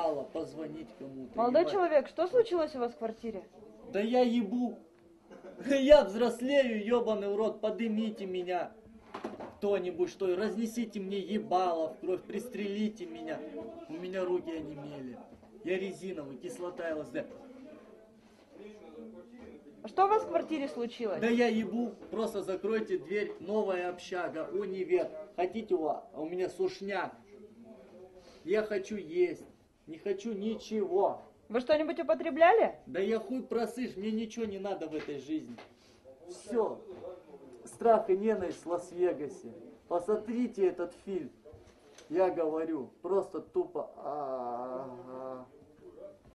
ебало позвонить кому-то. Молодой ебать. человек, что случилось у вас в квартире? Да я ебу. Я взрослею, ебаный в рот, подымите меня. Кто-нибудь, что, разнесите мне ебало в кровь, пристрелите меня. У меня руки онемели. Я резиновый, кислота ЛСД. Что у вас в квартире случилось? Да я ебу, просто закройте дверь, новая общага, универ. Хотите у меня сушняк. Я хочу есть, не хочу ничего. Вы что-нибудь употребляли? Да я хуй просышь, мне ничего не надо в этой жизни. Все. Страх и ненависть в Лас-Вегасе. Посмотрите этот фильм. Я говорю, просто тупо.